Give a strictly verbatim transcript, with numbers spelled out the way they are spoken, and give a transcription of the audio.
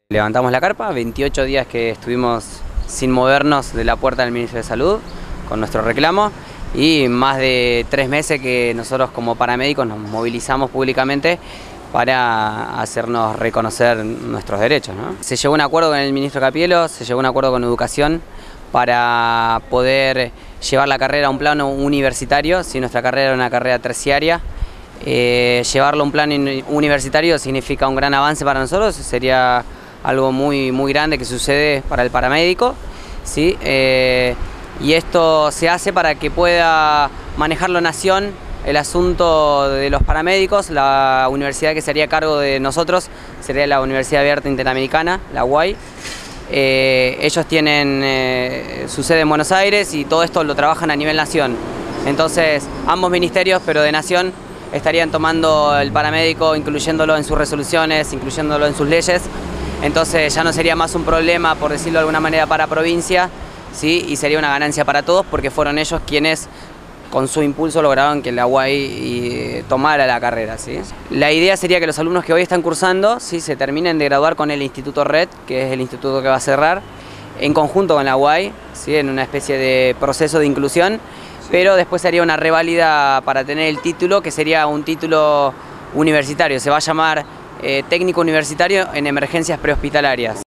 Levantamos la carpa, veintiocho días que estuvimos sin movernos de la puerta del Ministerio de Salud con nuestro reclamo y más de tres meses que nosotros como paramédicos nos movilizamos públicamente para hacernos reconocer nuestros derechos, ¿no? Se llegó a un acuerdo con el ministro Capielo, se llegó a un acuerdo con Educación para poder llevar la carrera a un plano universitario. Si nuestra carrera era una carrera terciaria, eh, llevarlo a un plano universitario significa un gran avance para nosotros, sería algo muy, muy grande que sucede para el paramédico, ¿sí? Eh, y esto se hace para que pueda manejarlo Nación, el asunto de los paramédicos. La universidad que se haría cargo de nosotros sería la Universidad Abierta Interamericana, la U A I. Eh, ellos tienen eh, su sede en Buenos Aires y todo esto lo trabajan a nivel Nación. Entonces, ambos ministerios, pero de Nación, estarían tomando el paramédico, incluyéndolo en sus resoluciones, incluyéndolo en sus leyes. Entonces ya no sería más un problema, por decirlo de alguna manera, para provincia, ¿sí? Y sería una ganancia para todos porque fueron ellos quienes con su impulso lograron que la U A I tomara la carrera, ¿sí? La idea sería que los alumnos que hoy están cursando, ¿sí?, se terminen de graduar con el Instituto Red, que es el instituto que va a cerrar, en conjunto con la U A I, ¿sí?, en una especie de proceso de inclusión, pero después sería una reválida para tener el título, que sería un título universitario. Se va a llamar Eh, técnico universitario en emergencias prehospitalarias.